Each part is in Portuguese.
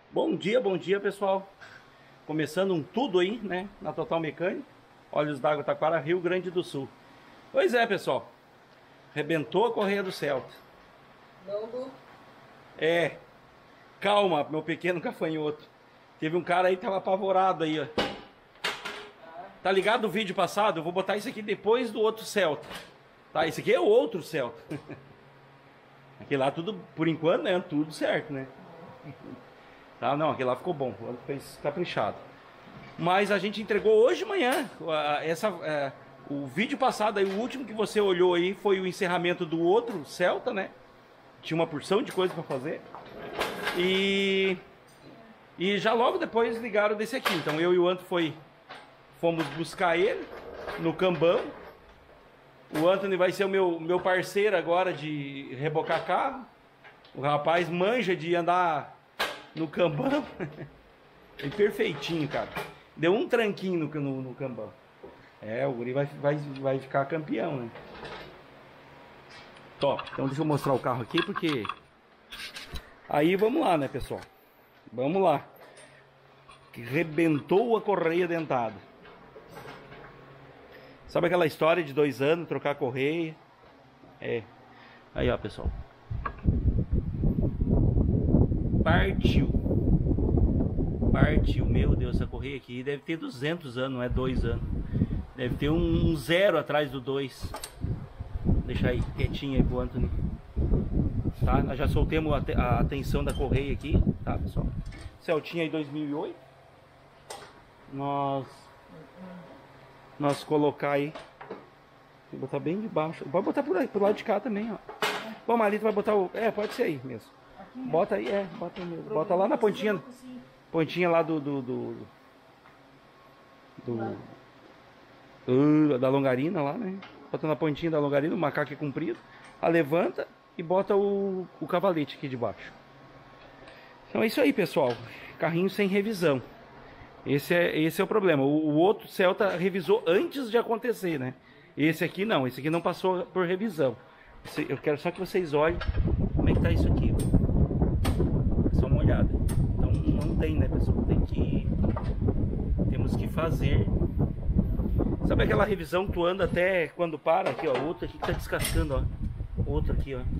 Bom dia pessoal. Começando um tudo aí, né? Na Total Mecânica, Olhos d'Água, Taquara, Rio Grande do Sul. Pois é, pessoal. Rebentou a correia do Celta. Não. É, calma, meu pequeno gafanhoto. Teve um cara aí que tava apavorado aí, ó. Tá ligado o vídeo passado? Eu vou botar isso aqui depois do outro Celta. Tá, esse aqui é o outro Celta. Aqui lá tudo, por enquanto, né? Tudo certo, né? Tá, não, aquele lá ficou bom, fez caprichado. Mas a gente entregou hoje de manhã. O vídeo passado aí, o último que você olhou aí, foi o encerramento do outro Celta, né? Tinha uma porção de coisa para fazer. E já logo depois ligaram desse aqui. Então eu e o Antônio fomos buscar ele no Cambão. O Antônio vai ser o meu parceiro agora de rebocar carro. O rapaz manja de andar no Cambão. É perfeitinho, cara. Deu um tranquinho no Cambão. É, o guri vai ficar campeão, né? Top. Então deixa eu mostrar o carro aqui, porque... Aí vamos lá, né, pessoal? Vamos lá. Que rebentou a correia dentada. Sabe aquela história de 2 anos, trocar a correia? É. Aí, ó, pessoal. Partiu. Meu Deus, essa correia aqui deve ter 200 anos, não é 2 anos. Deve ter um 0 atrás do 2. Deixa aí, quietinho aí pro Antônio. Tá? Nós já soltemos a tensão da correia aqui, tá, pessoal? Celtinha aí 2008. Nós colocar aí. Vou botar bem de baixo. Pode botar por aí, pro lado de cá também, ó. Bom, Marito vai botar o... É, pode ser aí mesmo. Bota aí, bota aí mesmo. Bota lá na pontinha. Pontinha lá da longarina lá, né? Bota na pontinha da longarina, o macaco é comprido. Levanta e bota o cavalete aqui de baixo. Então é isso aí, pessoal. Carrinho sem revisão. Esse é o problema. O outro Celta revisou antes de acontecer, né? Esse aqui não. Esse aqui não passou por revisão. Eu quero só que vocês olhem como é que tá isso aqui. Só uma olhada. Então não tem, né, pessoal? Temos que fazer. Sabe aquela revisão que tu anda até quando para? Aqui, ó. Outra aqui que tá descascando, ó. Outra aqui, ó.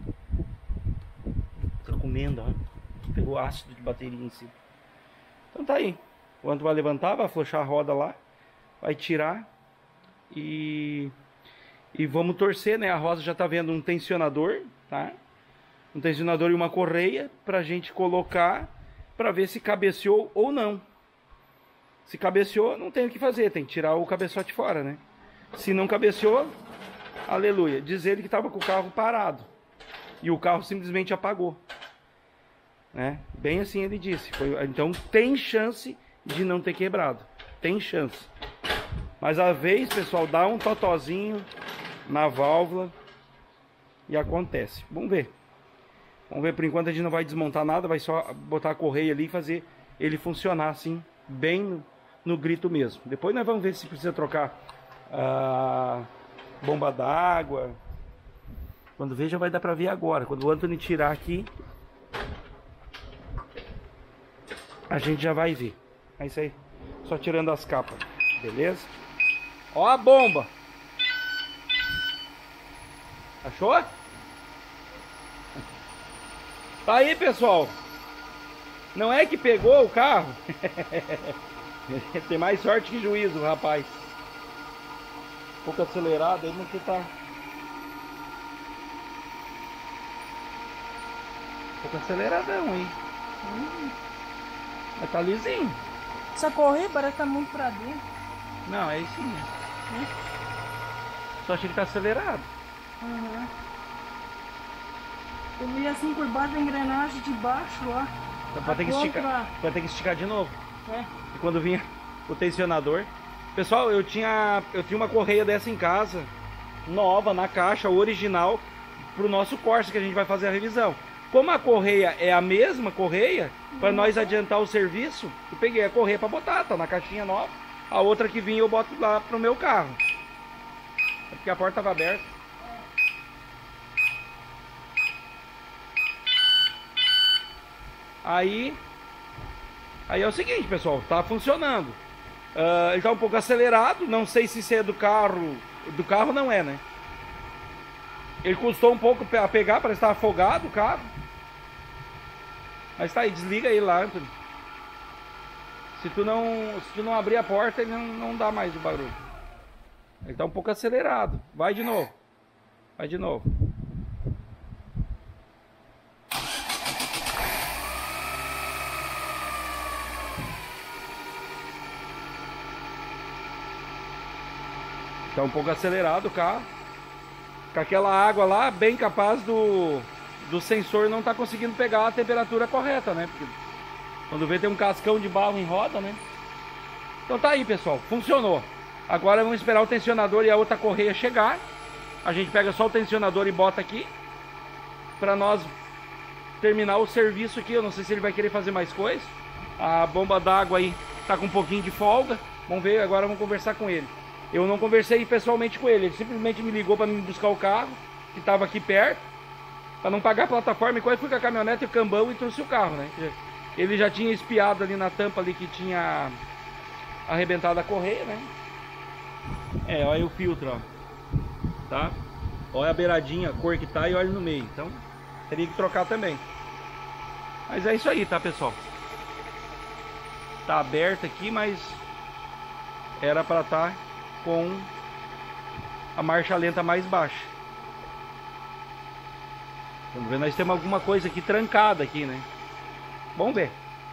Tá comendo, ó. Pegou ácido de bateria em cima. Então tá aí. O Antônio vai levantar, vai afrouxar a roda lá. Vai tirar. E vamos torcer, né? A Rosa já tá vendo um tensionador, tá? Um tensionador e uma correia pra gente colocar pra ver se cabeceou ou não. Se cabeceou, não tem o que fazer, tem que tirar o cabeçote fora, né? Se não cabeceou, aleluia. Diz ele que tava com o carro parado e o carro simplesmente apagou, né? Bem assim ele disse. Então tem chance de não ter quebrado, tem chance. Mas às vezes, pessoal, dá um totozinho na válvula e acontece. Vamos ver. Vamos ver, por enquanto a gente não vai desmontar nada, vai só botar a correia ali e fazer ele funcionar assim, bem no grito mesmo. Depois nós vamos ver se precisa trocar a bomba d'água. Quando ver já vai dar pra ver agora. Quando o Antônio tirar aqui, a gente já vai ver. É isso aí. Só tirando as capas. Beleza? Ó a bomba. Achou? Tá aí, pessoal. Não é que pegou o carro. Tem mais sorte que juízo, rapaz. Um pouco acelerado aí, mas que tá... Um pouco aceleradão, hein? Mas tá lisinho. Essa correia parece que tá muito pra dentro. Não, é isso mesmo. Só achei que tá acelerado. Uhum. Eu vi assim por baixo da engrenagem de baixo lá. Então vai ter que esticar. Vai ter que esticar de novo. É. E quando vinha o tensionador. Pessoal, eu tinha uma correia dessa em casa, nova, na caixa, original, pro nosso Corsa que a gente vai fazer a revisão. Como a correia é a mesma correia, para nós adiantar o serviço, eu peguei a correia para botar, tá na caixinha nova. A outra que vinha eu boto lá pro meu carro. É porque a porta estava aberta. Aí Aí é o seguinte, pessoal, tá funcionando. Ele tá um pouco acelerado, não sei se isso é do carro. Do carro não é, né? Ele custou um pouco a pegar, parece que tá afogado o carro. Mas tá aí, desliga ele lá, Anthony. Se tu não abrir a porta, ele não dá mais o barulho. Ele tá um pouco acelerado. Vai de novo. Vai de novo. Tá um pouco acelerado o carro. Com aquela água lá, bem capaz do sensor não tá conseguindo pegar a temperatura correta, né? Porque quando vê tem um cascão de barro em roda, né? Então tá aí, pessoal. Funcionou. Agora vamos esperar o tensionador e a outra correia chegar. A gente pega só o tensionador e bota aqui. Pra nós terminar o serviço aqui. Eu não sei se ele vai querer fazer mais coisa. A bomba d'água aí tá com um pouquinho de folga. Vamos ver, agora vamos conversar com ele. Eu não conversei pessoalmente com ele. Ele simplesmente me ligou para me buscar o carro, que estava aqui perto, para não pagar a plataforma. E quase fui com a caminhonete e o cambão e trouxe o carro, né? Ele já tinha espiado ali na tampa ali que tinha arrebentado a correia, né? Olha aí o filtro, ó. Tá? Olha a beiradinha, a cor que tá e olha no meio. Então, teria que trocar também. Mas é isso aí, tá, pessoal? Tá aberto aqui, mas era para estar com a marcha lenta mais baixa. Vamos ver, nós temos alguma coisa aqui trancada aqui, né? Vamos ver.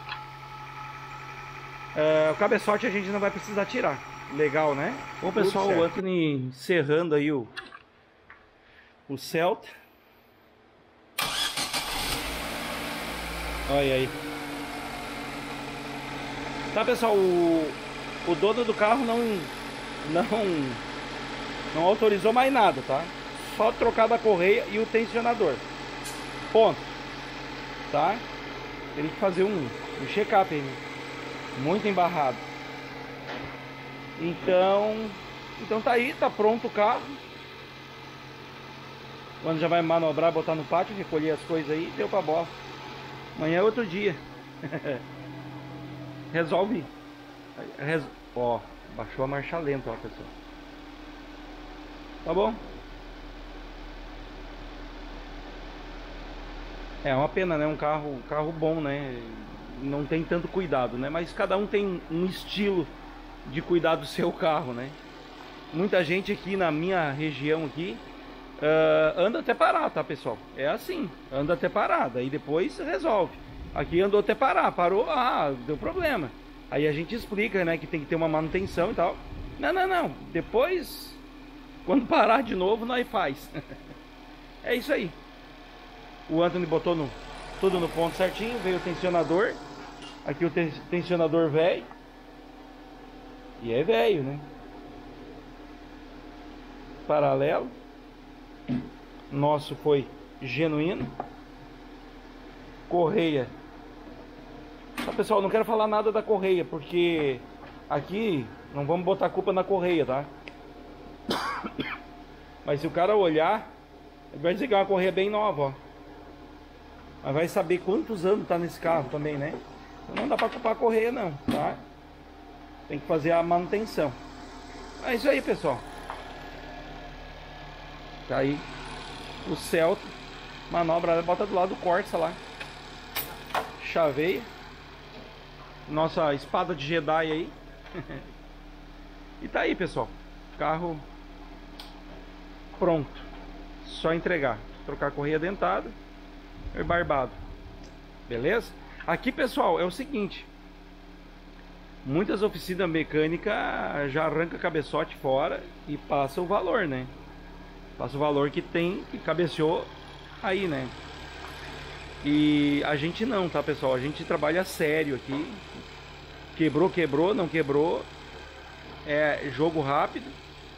O cabeçote a gente não vai precisar tirar. Legal, né? Bom, pessoal, o Anthony encerrando aí o Celta. Olha aí. Tá, pessoal, o dono do carro não autorizou mais nada, tá? Só trocar da correia e o tensionador. Ponto. Tá? Tem que fazer um check-up aí. Muito embarrado. Então tá aí, tá pronto o carro. Quando já vai manobrar, botar no pátio, recolher as coisas aí, deu pra bola. Amanhã é outro dia. Resolve. Ó, baixou a marcha lenta, ó, pessoal. Tá bom? É uma pena, né? Um carro bom, né? Não tem tanto cuidado, né? Mas cada um tem um estilo de cuidar do seu carro, né? Muita gente aqui na minha região aqui anda até parar, tá, pessoal? É assim, anda até parar, daí depois resolve. Aqui andou até parar, parou, deu problema. Aí a gente explica, né, que tem que ter uma manutenção e tal. Não, depois, quando parar de novo, nós faz. É isso aí. O Anthony botou tudo no ponto certinho, veio o tensionador. Aqui o tensionador velho. E é velho, né? Paralelo. Nosso foi genuíno. Correia. Tá, pessoal, não quero falar nada da correia, porque aqui não vamos botar a culpa na correia, tá? Mas se o cara olhar, ele vai dizer que é uma correia bem nova, ó. Mas vai saber quantos anos tá nesse carro também, né? Então não dá pra culpar a correia não, tá? Tem que fazer a manutenção. É isso aí, pessoal. Tá aí o Celta. Manobra, bota do lado do Corsa lá. Chaveia. Nossa espada de Jedi aí. E tá aí, pessoal. Carro pronto. Só entregar. Trocar a correia dentada e barbado. Beleza? Aqui, pessoal, é o seguinte. Muitas oficinas mecânicas já arranca cabeçote fora e passa o valor, né? Passa o valor que tem, que cabeceou aí, né? E a gente não, tá, pessoal? A gente trabalha sério aqui. Quebrou, não quebrou. É jogo rápido.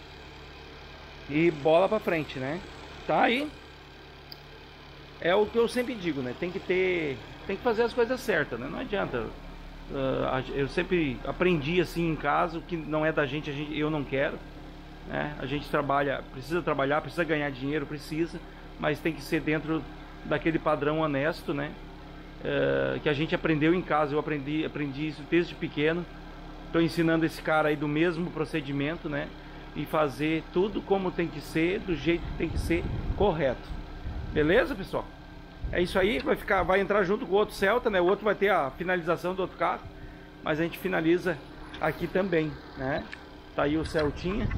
E bola pra frente, né? Tá aí. É o que eu sempre digo, né? Tem que fazer as coisas certas, né? Não adianta. Eu sempre aprendi assim em casa, o que não é da gente, eu não quero, né? A gente precisa trabalhar, precisa ganhar dinheiro, precisa, mas tem que ser dentro daquele padrão honesto, né? que a gente aprendeu em casa. Eu aprendi isso desde pequeno. Estou ensinando esse cara aí do mesmo procedimento, né? E fazer tudo como tem que ser, do jeito que tem que ser, correto. Beleza, pessoal? É isso aí, vai entrar junto com o outro Celta, né? O outro vai ter a finalização do outro carro, mas a gente finaliza aqui também, né? Tá aí o Celtinha.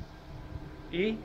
E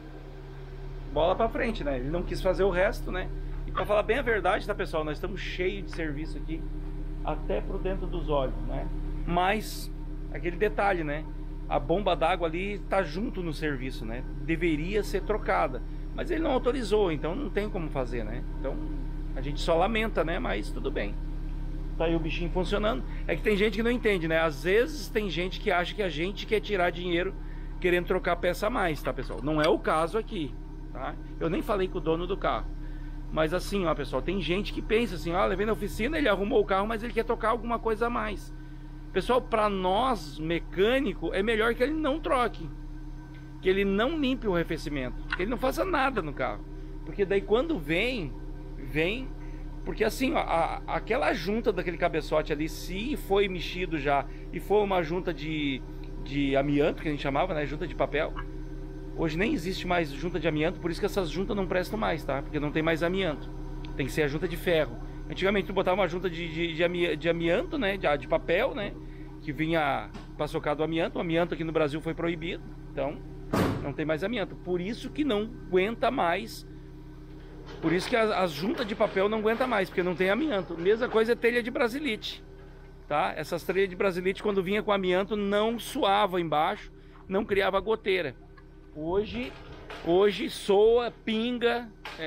bola pra frente, né? Ele não quis fazer o resto, né? E pra falar bem a verdade, tá, pessoal? Nós estamos cheios de serviço aqui, até pro dentro dos olhos, né? Mas, aquele detalhe, né? A bomba d'água ali tá junto no serviço, né? Deveria ser trocada, mas ele não autorizou, então não tem como fazer, né? Então, a gente só lamenta, né? Mas tudo bem. Tá aí o bichinho funcionando. É que tem gente que não entende, né? Às vezes tem gente que acha que a gente quer tirar dinheiro querendo trocar peça a mais, tá, pessoal? Não é o caso aqui, tá? Eu nem falei com o dono do carro. Mas assim, ó, pessoal, tem gente que pensa assim, ó, levei na oficina, ele arrumou o carro, mas ele quer tocar alguma coisa a mais. Pessoal, para nós, mecânico, é melhor que ele não troque, que ele não limpe o arrefecimento, que ele não faça nada no carro. Porque daí quando vem, porque assim, ó, aquela junta daquele cabeçote ali, se foi mexido já e for uma junta de amianto, que a gente chamava, né, junta de papel, hoje nem existe mais junta de amianto, por isso que essas juntas não prestam mais, tá? Porque não tem mais amianto, tem que ser a junta de ferro. Antigamente tu botava uma junta de amianto, né, de papel, né, que vinha para socar do amianto. O amianto aqui no Brasil foi proibido, então não tem mais amianto, por isso que não aguenta mais. Por isso que as juntas de papel não aguenta mais, porque não tem amianto. Mesma coisa é telha de brasilite, tá? Essas telhas de brasilite, quando vinha com amianto, não suava embaixo, não criava goteira. Hoje soa, pinga,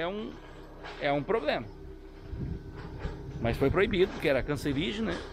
é um problema. Mas foi proibido, porque era cancerígeno, né?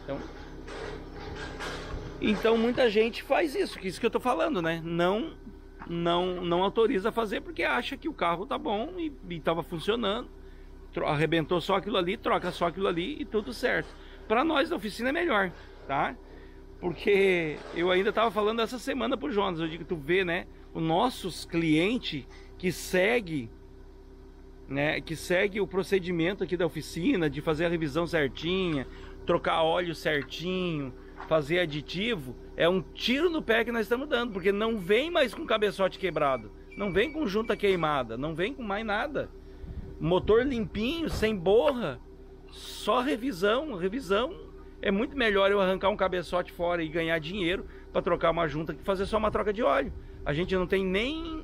Então muita gente faz isso, que é isso que eu tô falando, né? Não autoriza fazer porque acha que o carro tá bom e tava funcionando, arrebentou só aquilo ali, troca só aquilo ali e tudo certo. Para nós da oficina é melhor, tá? Porque eu ainda tava falando essa semana pro Jonas, eu digo, tu vê, né, os nossos clientes que segue, né, que segue o procedimento aqui da oficina de fazer a revisão certinha, trocar óleo certinho, fazer aditivo, é um tiro no pé que nós estamos dando, porque não vem mais com cabeçote quebrado, não vem com junta queimada, não vem com mais nada, motor limpinho, sem borra, só revisão. É muito melhor eu arrancar um cabeçote fora e ganhar dinheiro para trocar uma junta que fazer só uma troca de óleo. A gente não tem nem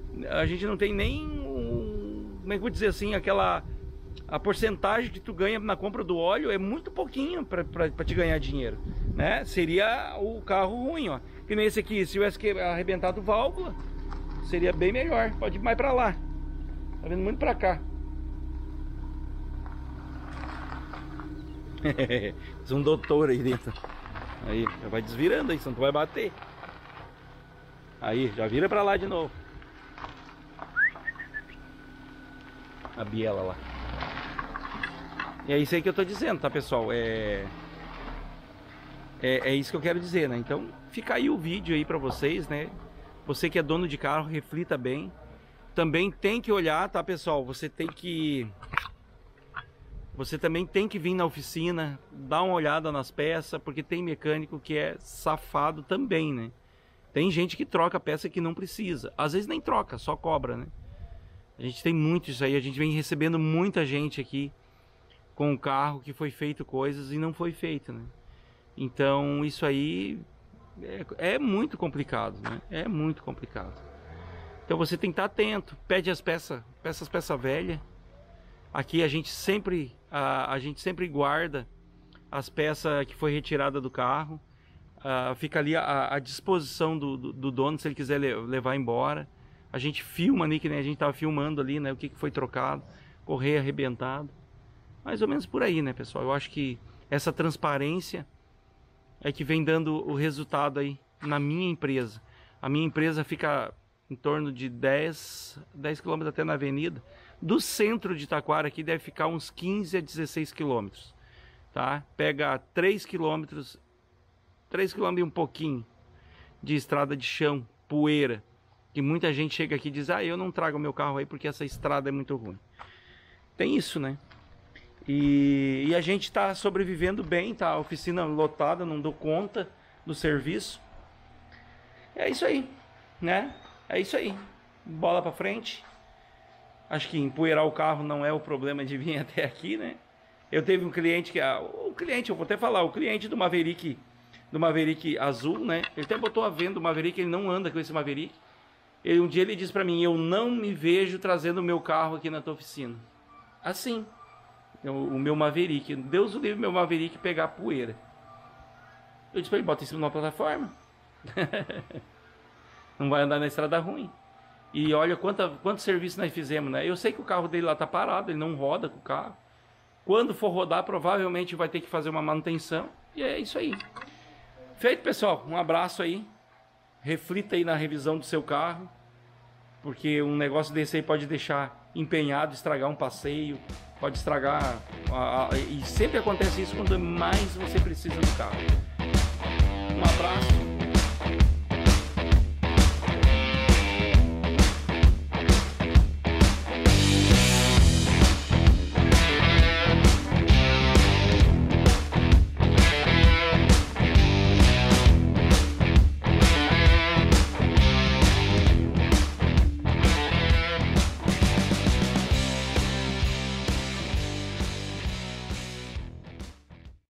como é que eu vou dizer assim, a porcentagem que tu ganha na compra do óleo é muito pouquinho para te ganhar dinheiro, né? Seria o carro ruim, ó. Que nem esse aqui, se tivesse arrebentado válvula, seria bem melhor. Pode ir mais para lá. Tá vindo muito para cá. Tem um doutor aí dentro. Aí, já vai desvirando aí, senão tu vai bater. Aí, já vira para lá de novo. A biela lá. E é isso aí que eu tô dizendo, tá, pessoal? É isso que eu quero dizer, né? Então, fica aí o vídeo aí pra vocês, né? Você que é dono de carro, reflita bem. Também tem que olhar, tá, pessoal? Você também tem que vir na oficina, dar uma olhada nas peças, porque tem mecânico que é safado também, né? Tem gente que troca peça que não precisa. Às vezes nem troca, só cobra, né? A gente tem muito isso aí, a gente vem recebendo muita gente aqui com o carro que foi feito coisas e não foi feito, né? Então isso aí é muito complicado, né? É muito complicado. Então você tem que estar atento, pede as peças velhas. Aqui a gente sempre guarda as peças que foi retirada do carro. Fica ali à disposição do dono, se ele quiser levar embora. A gente filma ali, que nem a gente estava filmando ali, né? O que foi trocado, correia arrebentado. Mais ou menos por aí, né, pessoal? Eu acho que essa transparência é que vem dando o resultado aí na minha empresa. A minha empresa fica em torno de 10 km até na avenida. Do centro de Taquara aqui deve ficar uns 15 a 16 km, tá? Pega 3 km e um pouquinho de estrada de chão, poeira, que muita gente chega aqui e diz, eu não trago meu carro aí porque essa estrada é muito ruim. Tem isso, né? E a gente tá sobrevivendo bem, tá? A oficina lotada, não dou conta do serviço. É isso aí, né? É isso aí. Bola pra frente. Acho que empoeirar o carro não é o problema de vir até aqui, né? Eu teve um cliente que... eu vou até falar, o cliente do Maverick azul, né? Ele até botou a venda do Maverick, ele não anda com esse Maverick. Um dia ele disse pra mim, eu não me vejo trazendo o meu carro aqui na tua oficina. Assim. O meu Maverick. Deus o livre meu Maverick pegar poeira. Eu disse pra ele, bota em cima de uma plataforma. Não vai andar na estrada ruim. E olha quanto serviço nós fizemos, né? Eu sei que o carro dele lá tá parado, ele não roda com o carro. Quando for rodar, provavelmente vai ter que fazer uma manutenção. E é isso aí. Feito, pessoal. Um abraço aí. Reflita aí na revisão do seu carro. Porque um negócio desse aí pode deixar empenhado, estragar um passeio. Pode estragar... E sempre acontece isso quando mais você precisa do carro. Um abraço.